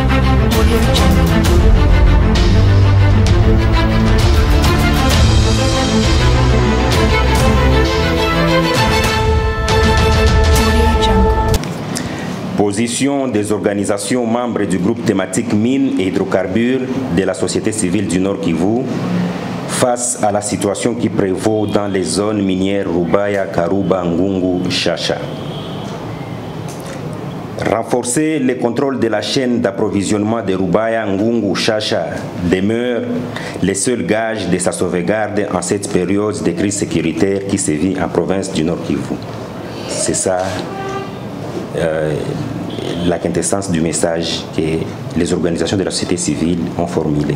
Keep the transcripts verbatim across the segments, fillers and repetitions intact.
Position des organisations membres du groupe thématique mines et hydrocarbures de la société civile du Nord Kivu face à la situation qui prévaut dans les zones minières Rubaya, Karuba, Ngungu, Chacha. Renforcer le contrôle de la chaîne d'approvisionnement de Rubaya, Ngungu, Chacha demeure le seul gage de sa sauvegarde en cette période de crise sécuritaire qui sévit en province du Nord Kivu. C'est ça euh, la quintessence du message que les organisations de la société civile ont formulé.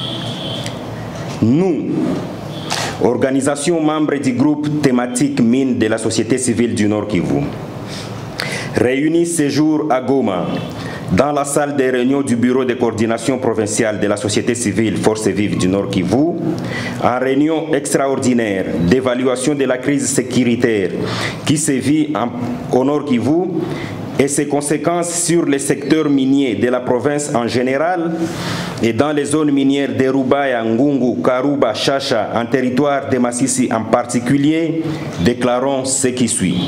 Nous, organisation membre du groupe thématique mine de la société civile du Nord Kivu, réunis ce jour à Goma, dans la salle des réunions du bureau de coordination provinciale de la société civile Forces Vives du Nord Kivu, en réunion extraordinaire d'évaluation de la crise sécuritaire qui sévit au Nord Kivu et ses conséquences sur les secteurs miniers de la province en général et dans les zones minières de Rubaya, Ngungu, Karuba, Chacha, en territoire de Masisi en particulier, déclarons ce qui suit.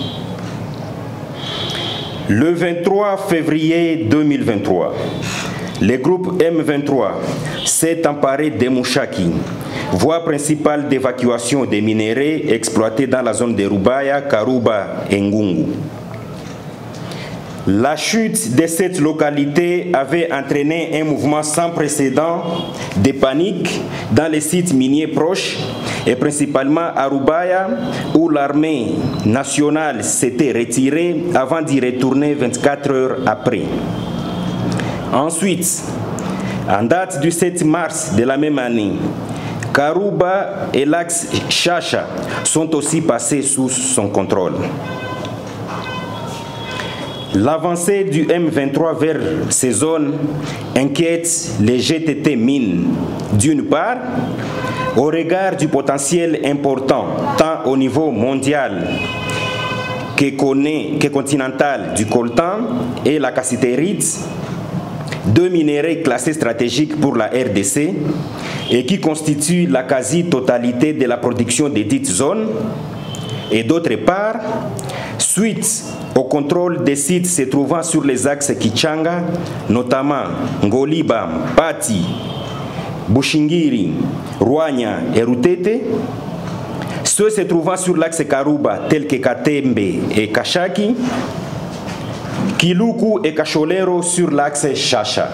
Le vingt-trois février deux mille vingt-trois, le groupe M vingt-trois s'est emparé de Mushaki, voie principale d'évacuation des minéraux exploités dans la zone de Rubaya, Karuba et Ngungu. La chute de cette localité avait entraîné un mouvement sans précédent de panique dans les sites miniers proches et principalement à Rubaya où l'armée nationale s'était retirée avant d'y retourner vingt-quatre heures après. Ensuite, en date du sept mars de la même année, Karuba et l'axe Chacha sont aussi passés sous son contrôle. L'avancée du M vingt-trois vers ces zones inquiète les G T T mines, d'une part, au regard du potentiel important, tant au niveau mondial que, connaît, que continental du coltan et la cassitérite, deux minéraux classés stratégiques pour la R D C et qui constituent la quasi-totalité de la production des dites zones, et d'autre part, suite au contrôle des sites se trouvant sur les axes Kichanga, notamment Ngoliba, Pati, Bushingiri, Rwanya et Rutete, ceux se trouvant sur l'axe Karuba tels que Katembe et Kashaki, Kiluku et Kacholero sur l'axe Chacha.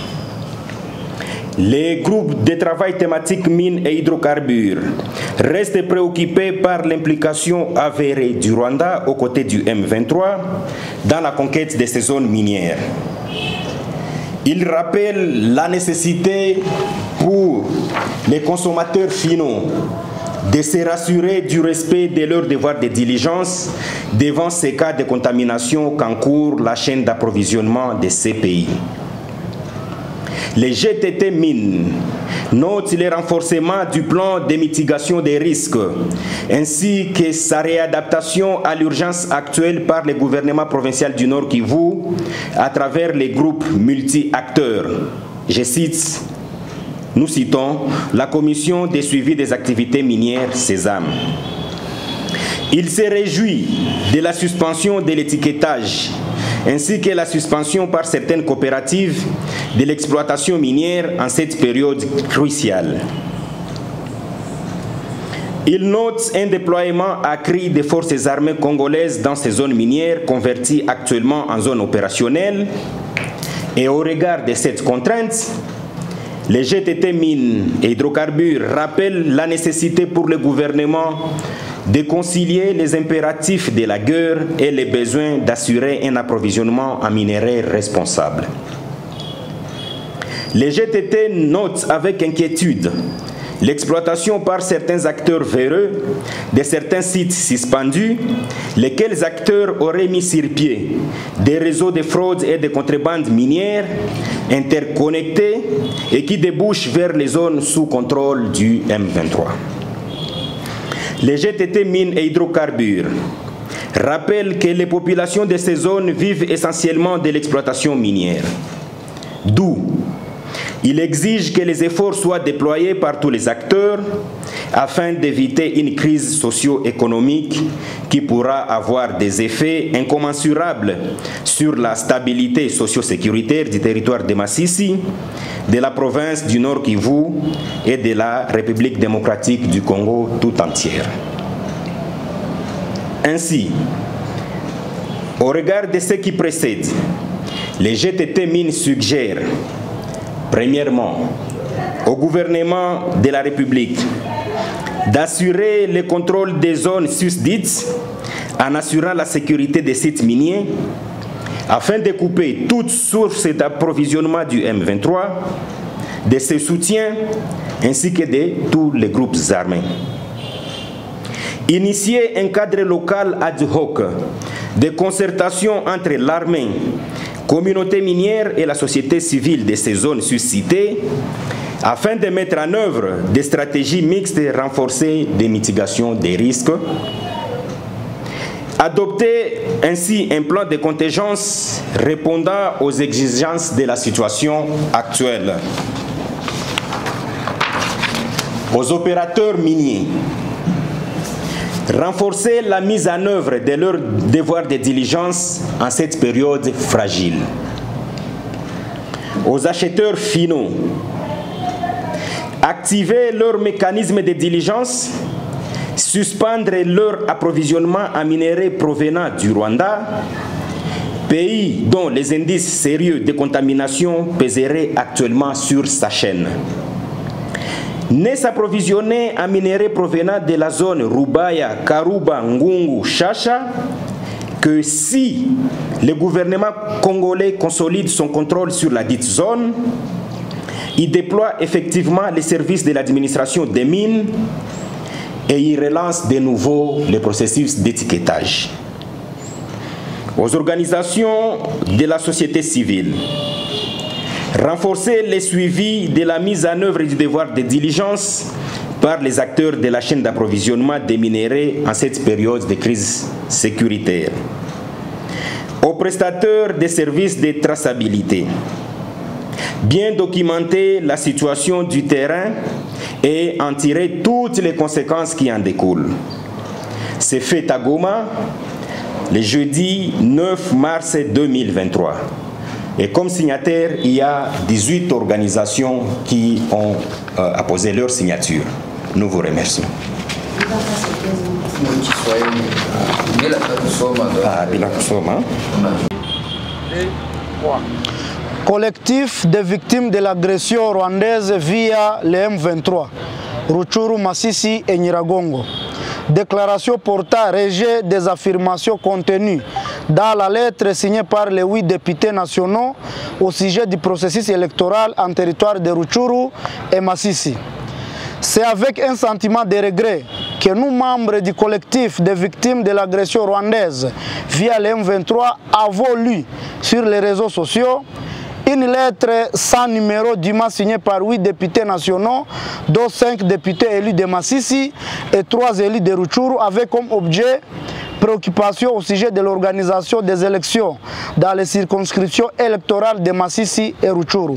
Les groupes de travail thématique mines et hydrocarbures restent préoccupés par l'implication avérée du Rwanda aux côtés du M vingt-trois dans la conquête de ces zones minières. Ils rappellent la nécessité pour les consommateurs finaux de se rassurer du respect de leurs devoirs de diligence devant ces cas de contamination qu'encourt la chaîne d'approvisionnement de ces pays. Les G T T mines notent le renforcement du plan de mitigation des risques ainsi que sa réadaptation à l'urgence actuelle par le gouvernement provincial du Nord Kivu à travers les groupes multi-acteurs. Je cite, nous citons la commission de suivi des activités minières Sésame. Il se réjouit de la suspension de l'étiquetage ainsi que la suspension par certaines coopératives de l'exploitation minière en cette période cruciale. Il note un déploiement accru des forces armées congolaises dans ces zones minières converties actuellement en zones opérationnelles et au regard de cette contrainte, les G T T mines et hydrocarbures rappellent la nécessité pour le gouvernement de concilier les impératifs de la guerre et les besoins d'assurer un approvisionnement en minerais responsable. Les G T T notent avec inquiétude l'exploitation par certains acteurs véreux de certains sites suspendus, lesquels acteurs auraient mis sur pied des réseaux de fraude et de contrebande minière interconnectés et qui débouchent vers les zones sous contrôle du M vingt-trois. Les G T T mines et hydrocarbures rappellent que les populations de ces zones vivent essentiellement de l'exploitation minière. D'où il exige que les efforts soient déployés par tous les acteurs afin d'éviter une crise socio-économique qui pourra avoir des effets incommensurables sur la stabilité socio-sécuritaire du territoire de Masisi, de la province du Nord Kivu et de la République démocratique du Congo tout entière. Ainsi, au regard de ce qui précède, les G T T Mines suggèrent, premièrement, au gouvernement de la République d'assurer le contrôle des zones susdites en assurant la sécurité des sites miniers afin de couper toute source d'approvisionnement du M vingt-trois, de ses soutiens ainsi que de tous les groupes armés. Initier un cadre local ad hoc de concertation entre l'armée, communauté minière et la société civile de ces zones suscitées afin de mettre en œuvre des stratégies mixtes et renforcées de mitigation des risques. Adopter ainsi un plan de contingence répondant aux exigences de la situation actuelle. Aux opérateurs miniers, renforcer la mise en œuvre de leurs devoirs de diligence en cette période fragile. Aux acheteurs finaux, activer leurs mécanismes de diligence, suspendre leur approvisionnement en minerais provenant du Rwanda, pays dont les indices sérieux de contamination pèseraient actuellement sur sa chaîne. Ne s'approvisionner en minerais provenant de la zone Rubaya, Karuba, Ngungu, Chacha que si le gouvernement congolais consolide son contrôle sur la dite zone, il déploie effectivement les services de l'administration des mines et il relance de nouveau le processus d'étiquetage. Aux organisations de la société civile, renforcer le suivi de la mise en œuvre du devoir de diligence par les acteurs de la chaîne d'approvisionnement des minéraux en cette période de crise sécuritaire. Aux prestateurs des services de traçabilité, bien documenter la situation du terrain et en tirer toutes les conséquences qui en découlent. C'est fait à Goma le jeudi neuf mars deux mille vingt-trois. Et comme signataires, il y a dix-huit organisations qui ont euh, apposé leur signature. Nous vous remercions. Ah, Collectif des victimes de l'agression rwandaise via le M vingt-trois, Rutshuru, Masisi et Nyiragongo. Déclaration portant rejet des affirmations contenues dans la lettre signée par les huit députés nationaux au sujet du processus électoral en territoire de Rutshuru et Masisi. C'est avec un sentiment de regret que nous, membres du collectif des victimes de l'agression rwandaise via le M vingt-trois, avons lu sur les réseaux sociaux une lettre sans numéro dûment signée par huit députés nationaux, dont cinq députés élus de Masisi et trois élus de Rutshuru, avec comme objet préoccupation au sujet de l'organisation des élections dans les circonscriptions électorales de Masisi et Rutshuru.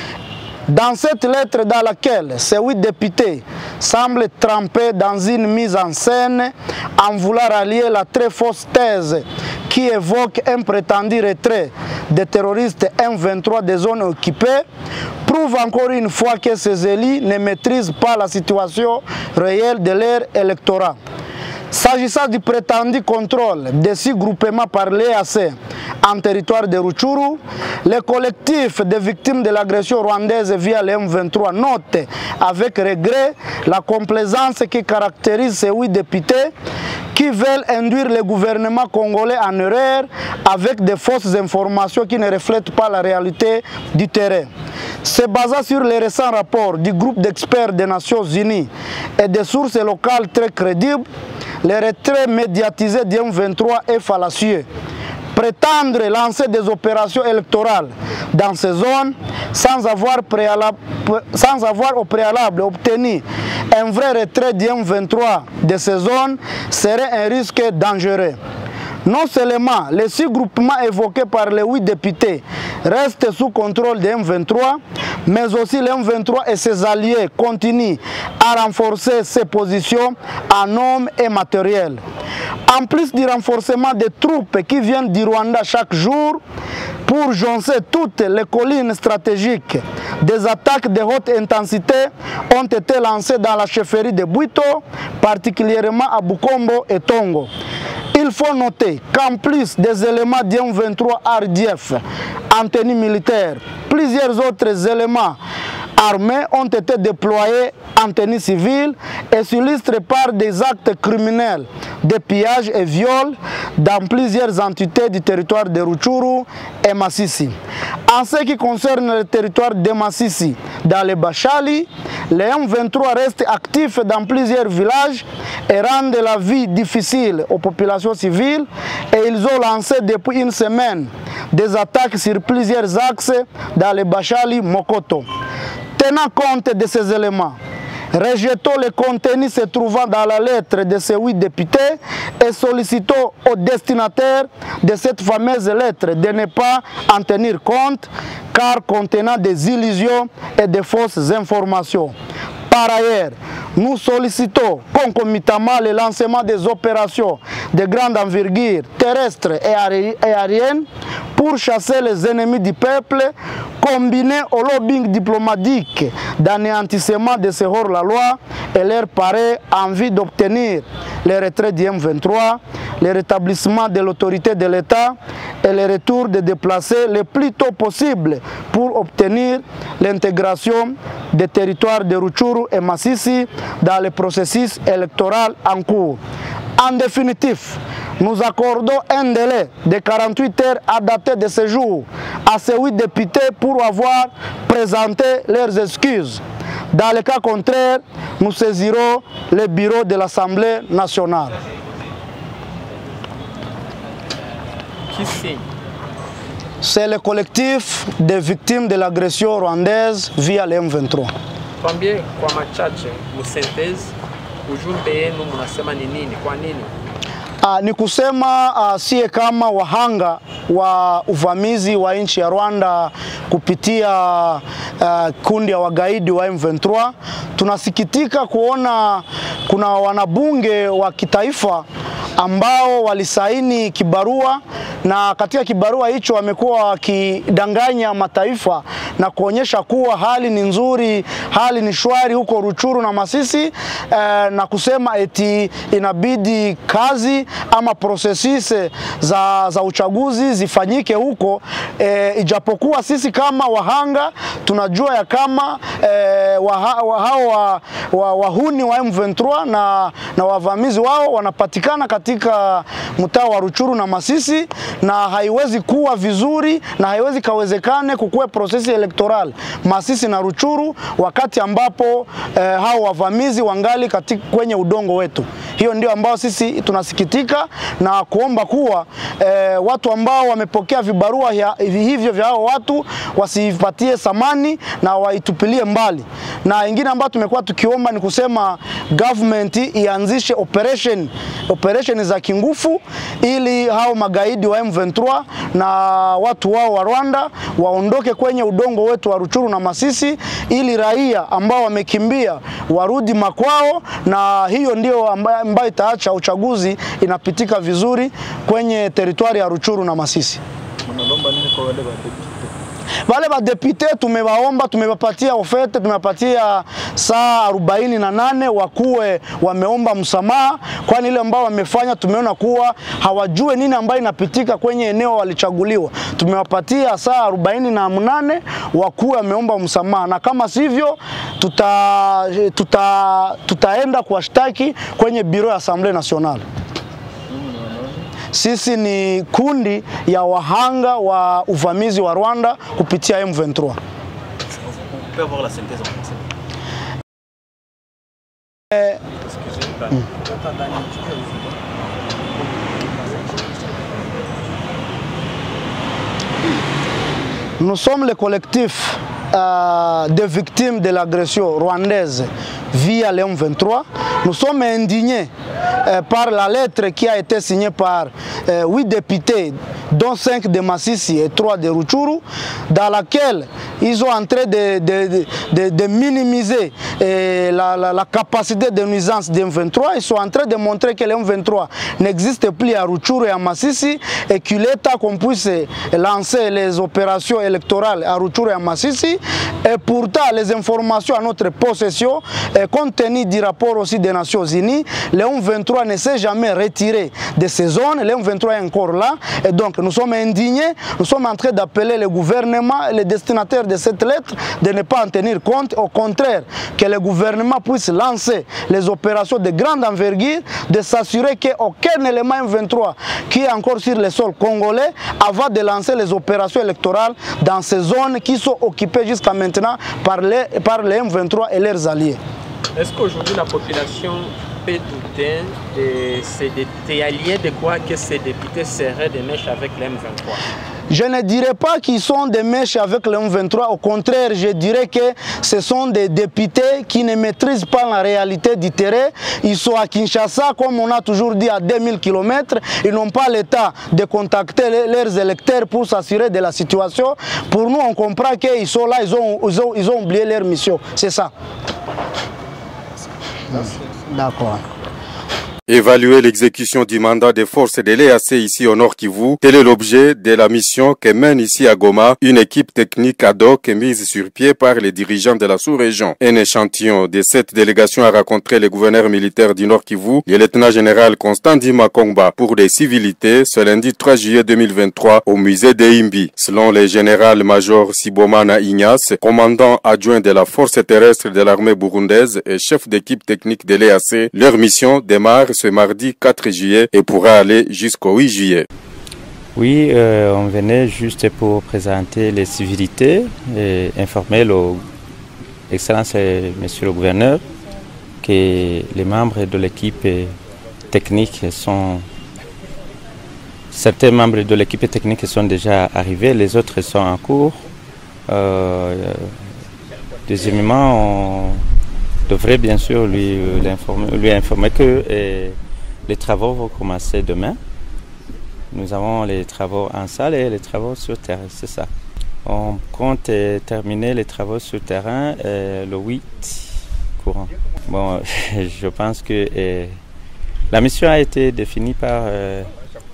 Dans cette lettre dans laquelle ces huit députés semblent trempés dans une mise en scène en vouloir allier la très fausse thèse qui évoque un prétendu retrait des terroristes M vingt-trois des zones occupées, prouve encore une fois que ces élus ne maîtrisent pas la situation réelle de leur électorat. S'agissant du prétendu contrôle de six groupements par l'E A C en territoire de Rutshuru, le collectif des victimes de l'agression rwandaise via le M vingt-trois note avec regret la complaisance qui caractérise ces huit députés qui veulent induire le gouvernement congolais en erreur avec de fausses informations qui ne reflètent pas la réalité du terrain. Se basant sur les récents rapports du groupe d'experts des Nations Unies et des sources locales très crédibles, le retrait médiatisé du M vingt-trois est fallacieux. Prétendre lancer des opérations électorales dans ces zones sans avoir, préalable, sans avoir au préalable obtenu un vrai retrait du M vingt-trois de ces zones serait un risque dangereux. Non seulement les six groupements évoqués par les huit députés reste sous contrôle de M vingt-trois, mais aussi le M vingt-trois et ses alliés continuent à renforcer ses positions en hommes et matériel. En plus du renforcement des troupes qui viennent du Rwanda chaque jour pour joncer toutes les collines stratégiques, des attaques de haute intensité ont été lancées dans la chefferie de Bwito, particulièrement à Bukombo et Tongo. Il faut noter qu'en plus des éléments du M vingt-trois R D F en tenue militaire, plusieurs autres éléments armés ont été déployés en tenue civile et s'illustrent par des actes criminels de pillage et viol dans plusieurs entités du territoire de Rutshuru et Masisi. En ce qui concerne le territoire de Masisi, dans le Bashali, les M vingt-trois restent actifs dans plusieurs villages et rendent la vie difficile aux populations civiles, et ils ont lancé depuis une semaine des attaques sur plusieurs axes dans le Bashali Mokoto. Tenant compte de ces éléments, rejetons le contenu se trouvant dans la lettre de ces huit députés et sollicitons aux destinataires de cette fameuse lettre de ne pas en tenir compte, car contenant des illusions et de fausses informations. Par ailleurs, nous sollicitons concomitamment le lancement des opérations de grande envergure terrestre et aérienne pour chasser les ennemis du peuple, combiné au lobbying diplomatique d'anéantissement de ce hors-la-loi et leur paraît envie d'obtenir le retrait du M vingt-trois, le rétablissement de l'autorité de l'État et le retour des déplacés le plus tôt possible pour obtenir l'intégration des territoires de Rutshuru et Masisi dans le processus électoral en cours. En définitive, nous accordons un délai de quarante-huit heures à dater de ce jour à ces huit députés pour avoir présenté leurs excuses. Dans le cas contraire, nous saisirons le bureau de l'Assemblée nationale. Qui signe? C'est le collectif des victimes de l'agression rwandaise via le M vingt-trois. Tuambie kwa machache musentezi ujumbe yenu mnasema ni nini? Kwa nini? Uh, ni kusema uh, sie kama wahanga wa uvamizi wa nchi ya Rwanda kupitia uh, kundi ya wagaidi wa M vingt-trois, tunasikitika kuona kuna wanabunge wa kitaifa ambao walisaini kibarua, na katika kibarua hicho wamekuwa wakidanganya mataifa na kuonyesha kuwa hali ni nzuri, hali ni shwari huko Rutshuru na Masisi, eh, na kusema eti inabidi kazi ama processes za, za uchaguzi zifanyike huko, eh, ijapokuwa sisi kama wahanga tunajua ya kama eh, waha, hao wa, wa, wahuni wa M vingt-trois na, na wavamizi wao wanapatikana katika mtaa wa Rutshuru na Masisi, na haiwezi kuwa vizuri na haiwezi kawezekane kukue prosesi elektoral Masisi na Rutshuru wakati ambapo eh, hao wavamizi wangali katika kwenye udongo wetu. Hiyo ndio ambao sisi tunasikitika na kuomba kuwa eh, watu ambao wamepokea vibarua ya, hivyo vya hao watu wasipatie samani na waitupilie mbali. Na ingine ambao tumekuwa tukiomba ni kusema government ianzishe operation operation za kingufu ili hao magaidi wa M vingt-trois na watu wao wa Rwanda waondoke kwenye udongo wetu wa Rutshuru na Masisi, ili raia ambao wamekimbia warudi makwao, na hiyo ndio ambayo itaacha uchaguzi inapitika vizuri kwenye teritwari ya Rutshuru na Masisi. Mnaomba nini kwa wale wa wale ba depute? Tumewaomba, tumewapatia ofete, tumewapatia saa arobaini na nane wakuwe wameomba msamaha, kwani ile ambao wamefanya tumeona kuwa hawajue nini ambayo inapitika kwenye eneo walichaguliwa. Tumewapatia saa arobaini na nane wakuwe wameomba msamaha, na kama sivyo tuta, tuta, tutaenda kuwashtaki kwenye biro ya Assemblée Nationale. Sisi ni kundi ya wahanga wa uvamizi wa Rwanda kupitia M vingt-trois. Eh, mm. Nous sommes le collectif euh, des victimes de l'agression rwandaise via le M vingt-trois. Nous sommes indignés euh, par la lettre qui a été signée par euh, huit députés, dont cinq de Masisi et trois de Rutshuru, dans laquelle ils ont en train de, de, de, de minimiser euh, la, la, la capacité de nuisance du M vingt-trois. Ils sont en train de montrer que le M vingt-trois n'existe plus à Rutshuru et à Masisi et qu'il est temps qu'on puisse lancer les opérations électorales à Rutshuru et à Masisi. Et pourtant, les informations à notre possession, et compte tenu du rapport aussi des Nations Unies, le M vingt-trois ne s'est jamais retiré de ces zones. Le M vingt-trois est encore là. Et donc, nous sommes indignés. Nous sommes en train d'appeler le gouvernement et les destinataires de cette lettre de ne pas en tenir compte. Au contraire, que le gouvernement puisse lancer les opérations de grande envergure, de s'assurer qu'aucun élément M vingt-trois qui est encore sur le sol congolais avant de lancer les opérations électorales dans ces zones qui sont occupées jusqu'à maintenant par les, par les M vingt-trois et leurs alliés. Est-ce qu'aujourd'hui la population peut douter de ces alliés de quoi que ces députés seraient des mèches avec le M vingt-trois? Je ne dirais pas qu'ils sont des mèches avec le M vingt-trois, au contraire, je dirais que ce sont des députés qui ne maîtrisent pas la réalité du terrain. Ils sont à Kinshasa, comme on a toujours dit, à deux mille kilomètres. Ils n'ont pas l'état de contacter leurs électeurs pour s'assurer de la situation. Pour nous, on comprend qu'ils sont là, ils ont, ils ont, ils ont oublié leur mission. C'est ça. D'accord. Évaluer l'exécution du mandat des forces de l'E A C ici au Nord Kivu, tel est l'objet de la mission que mène ici à Goma une équipe technique ad hoc mise sur pied par les dirigeants de la sous-région. Un échantillon de cette délégation a rencontré le gouverneur militaire du Nord Kivu, le lieutenant-général Constant Ndima Kongba, pour des civilités ce lundi trois juillet deux mille vingt-trois au musée de Imbi. Selon le général-major Sibomana Ignace, commandant adjoint de la force terrestre de l'armée burundaise et chef d'équipe technique de l'E A C, leur mission démarre ce mardi quatre juillet et pourra aller jusqu'au huit juillet. Oui, euh, on venait juste pour présenter les civilités et informer l'Excellence et Monsieur le Gouverneur que les membres de l'équipe technique sont... Certains membres de l'équipe technique sont déjà arrivés, les autres sont en cours. Euh, deuxièmement, on devrait bien sûr lui, informer, lui informer que eh, les travaux vont commencer demain. Nous avons les travaux en salle et les travaux sur terrain, c'est ça. On compte eh, terminer les travaux sur terrain eh, le huit courant. Bon, je pense que eh, la mission a été définie par eh,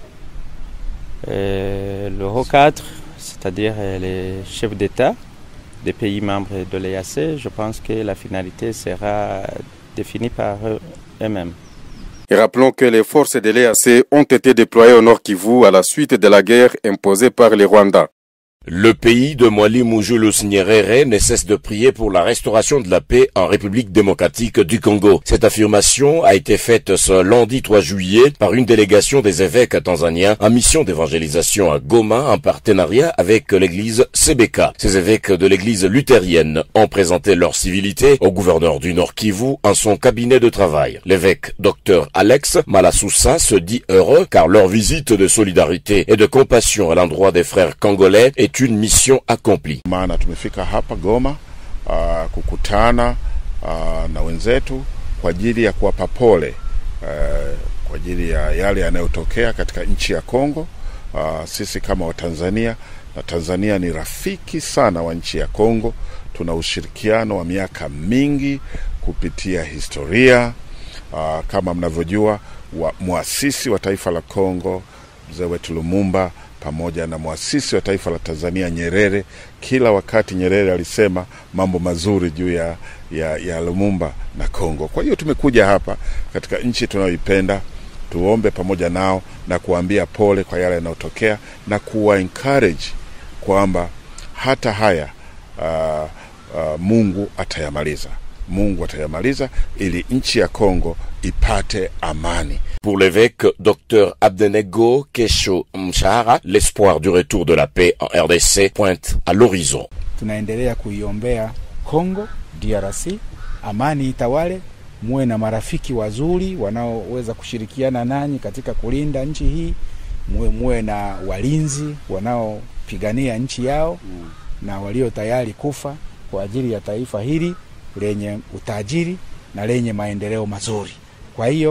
eh, le haut cadre, c'est-à-dire eh, les chefs d'État des pays membres de l'E A C. Je pense que la finalité sera définie par eux-mêmes. Et rappelons que les forces de l'E A C ont été déployées au Nord Kivu à la suite de la guerre imposée par les Rwandais. Le pays de Mwalimu Julius Nyerere ne cesse de prier pour la restauration de la paix en République démocratique du Congo. Cette affirmation a été faite ce lundi trois juillet par une délégation des évêques tanzaniens en mission d'évangélisation à Goma en partenariat avec l'église C B K. Ces évêques de l'église luthérienne ont présenté leur civilité au gouverneur du Nord Kivu en son cabinet de travail. L'évêque Dr Alex Malasusa se dit heureux car leur visite de solidarité et de compassion à l'endroit des frères congolais est une mission accomplie. Maana tumefika hapa Goma uh, kukutana uh, na wenzetu kwa ajili ya kuwapa pole uh, kwa ajili ya yale yanayotokea katika nchi ya Kongo. Uh, sisi kama Watanzania, na Tanzania ni rafiki sana wa nchi ya Kongo, tuna ushirikiano wa miaka mingi kupitia historia. Uh, kama mnavyojua wa, muasisi wa taifa la Kongo mzee wetu Lumumba pamoja na muasisi wa taifa la Tanzania Nyerere, kila wakati Nyerere alisema mambo mazuri juu ya, ya, ya Lumumba na Kongo. Kwa hiyo tumekuja hapa katika nchi tunayoipenda, tuombe pamoja nao na kuambia pole kwa yale yanayotokea na kuwa encourage kwamba hata haya uh, uh, Mungu atayamaliza. Mungu atayamaliza ili nchi ya Kongo ipate amani. Pour l'évêque Dr Abdenego Kesho Mshahara, l'espoir du retour de la paix en R D C pointe à l'horizon. Tunaendelea kuiombea Kongo D R C, amani itawale, muwe na marafiki wazuri wanaoweza kushirikiana nanyi katika kulinda nchi hii, muwe, muwe na walinzi wanaopigania nchi yao mm. na walio tayari kufa kwa ajili ya taifa hili lenye utajiri na lenye maendeleo mazuri. Kwa hiyo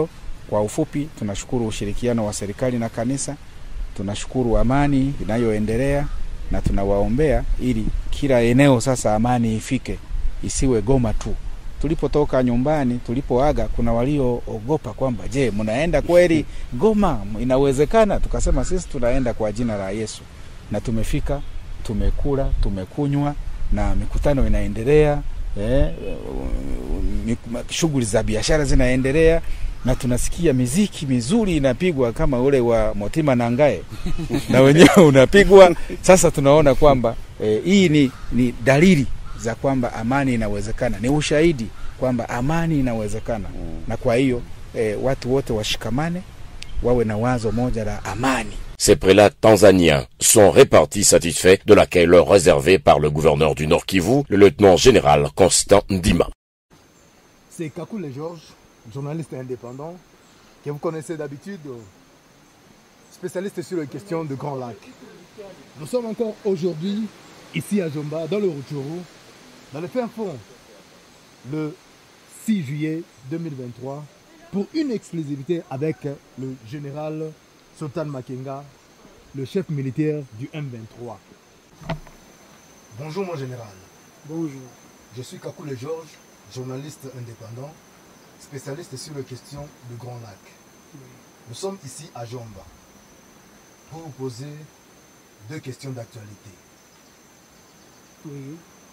Kwa ufupi, tunashukuru ushirikiano wa serikali na kanisa, tunashukuru amani inayoendelea na tunawaombea ili kila eneo sasa amani ifike, isiwe Goma tu. Tulipotoka nyumbani, tulipoaga, kuna walioogopa kwamba je, mnaenda kweli Goma? Inawezekana? Tukasema sisi tunaenda kwa jina la Yesu, na tumefika, tumekula, tumekunywa na mikutano inaendelea, eh, shughuli za biashara zinaendelea, na tunasikia miziki mizuri inapigwa kama ule wa Motima Nangae na wenyewe unapigwa. Sasa tunaona kwamba eh, hii ni, ni dalili za kwamba amani inawezekana, ni ushahidi kwamba amani inawezekana. Mm. Na kwa hiyo eh, watu wote washikamane, wawe na wazo moja la amani. Ces prélats tanzaniens sont répartis satisfaits de l'accueil leur réservé par le gouverneur du Nord Kivu, le lieutenant-général Constant Ndima. C'est Kakule Georges, journaliste indépendant, que vous connaissez d'habitude, spécialiste sur les questions de Grand Lac. Nous sommes encore aujourd'hui ici à Jomba, dans le Rutshuru, dans le fin fond, le six juillet deux mille vingt-trois, pour une exclusivité avec le général Sultan Makenga, le chef militaire du M vingt-trois. Bonjour mon général. Bonjour. Je suis Kakule Georges, journaliste indépendant, spécialiste sur les questions de Grand Lac. Oui. Nous sommes ici à Jomba pour vous poser deux questions d'actualité. Oui.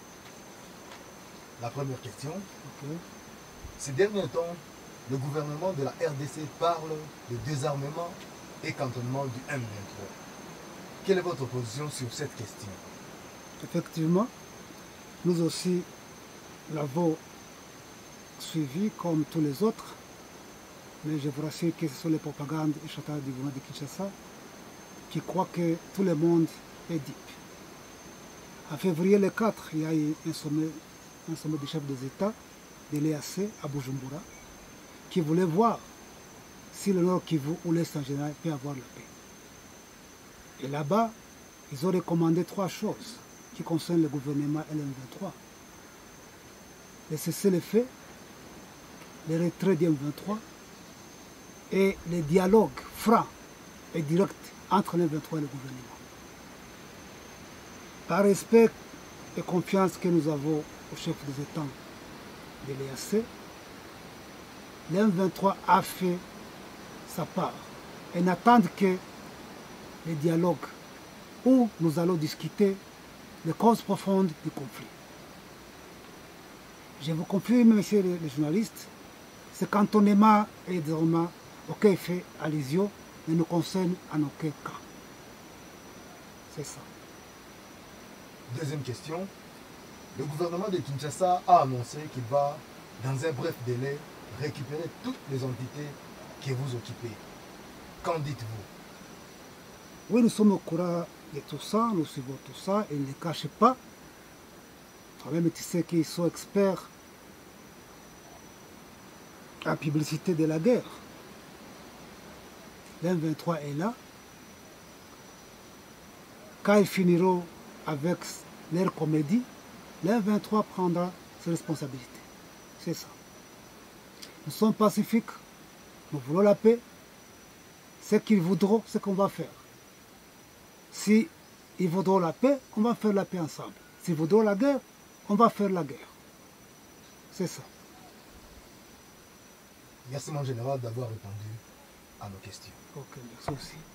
La première question. Okay. Ces derniers temps, le gouvernement de la R D C parle de désarmement et cantonnement du M vingt-trois. Quelle est votre position sur cette question? Effectivement, nous aussi l'avons suivi comme tous les autres, mais je vous rassure que ce sont les propagandes et chantages du gouvernement de Kinshasa qui croient que tout le monde est dupe. En février le quatre, il y a eu un sommet, un sommet des chefs des États de l'E A C à Bujumbura qui voulait voir si le Nord Kivu ou l'Est en général peut avoir la paix. Et là-bas, ils ont recommandé trois choses qui concernent le gouvernement L M vingt-trois. Le cessez-le-feu, le retrait du M vingt-trois et le dialogue franc et direct entre le M vingt-trois et le gouvernement. Par respect et confiance que nous avons au chef des États de l'E A C, le M vingt-trois a fait sa part et n'attendent que le dialogue où nous allons discuter les causes profondes du conflit. Je vous confirme, messieurs les journalistes, ce cantonnement et désormais auquel fait allusion ne nous concerne en aucun cas. C'est ça. Deuxième question. Le gouvernement de Kinshasa a annoncé qu'il va, dans un bref délai, récupérer toutes les entités que vous occupez. Qu'en dites-vous? Oui, nous sommes au courant de tout ça, nous suivons tout ça et ne les cachez pas. Toi-même, tu sais qu'ils sont experts en publicité de la guerre. Le M vingt-trois est là. Quand ils finiront avec leur comédie, le M vingt-trois prendra ses responsabilités. C'est ça. Nous sommes pacifiques, nous voulons la paix. Ce qu'ils voudront, c'est qu'on va faire. Si ils voudront la paix, on va faire la paix ensemble. S'ils voudront la guerre, on va faire la guerre. C'est ça. Merci mon général d'avoir répondu à nos questions. Ok, merci aussi.